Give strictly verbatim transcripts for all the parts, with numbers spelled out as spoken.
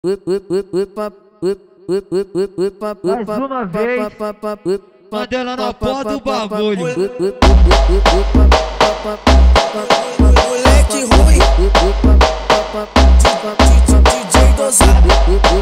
Mais uma vez, Mandela na porra do bagulho. Moleque ruim, D J dosado.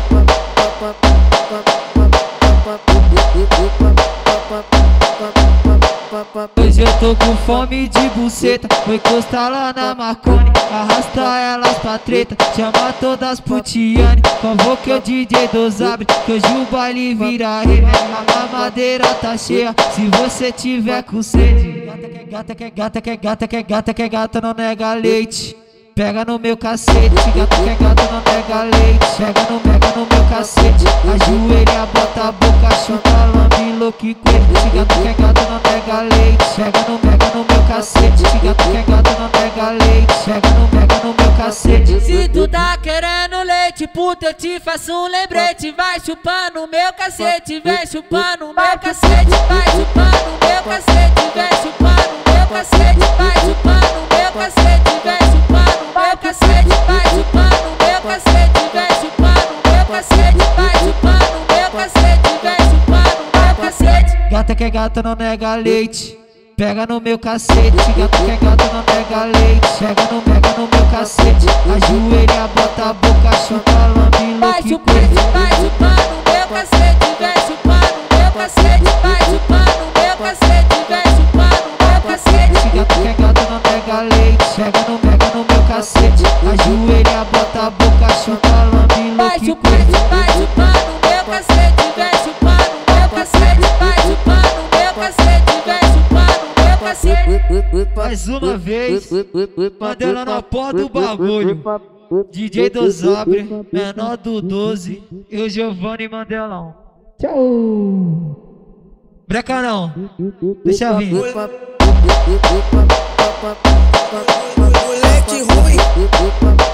Hoje eu tô com fome de buceta, vou encostar lá na Marconi, arrasta elas pra treta, chama todas putiane, convoca o D J Dosabre, que hoje o baile vira rei. A mamadeira tá cheia, se você tiver com sede. Gata que é gata que é gata que é gata que é gata, não nega leite. Pega no meu cacete, gata que é gata, não nega leite. Pega no, pega no meu cacete, ajoelha, bota a boca, chuta, lambe, louco e coelho. Gata que é gata, não nega leite. Pega no, pega no meu cacete, gata que é gata, não nega leite. Pega no, pega no meu cacete. Se tu tá querendo leite, puta, eu te faço um lembrete. Vai chupar no meu cacete, vem chupar no meu cacete. Vai chupar no meu cacete, vem chupar no meu cacete. Vai chupar no meu cacete, vem chupar no meu cacete. Vai chupar no meu cacete, vem chupar no meu cacete. Vai chupar no meu cacete, vem chupar no meu cacete. Gata que é gata, não nega leite. Pega no meu cacete, gata que é gata, não nega leite. Pega no, pega no meu cacete, ajoelha, bota a boca, chuta, lambe, Vai louco e chupar, coelho. vai chupar no meu cacete, vem chupar no meu cacete. Vai chupar no meu cacete, vem chupar no meu cacete. Gata que é gata, não nega leite. Pega no, pega no meu cacete, ajoelha, bota a boca, chuta, lambe, Vai louco e chupar, coelho. vai chupar no meu cacete, vem chupar no meu cacete. Vai chupar no meu cacete, vem chupar no meu cacete. Mais uma vez, Mandela na porra do bagulho. D J Dosabre, menor do doze, e o Giovanni Mandelão. Tchau! Breca não, deixa vir. Moleque ruim.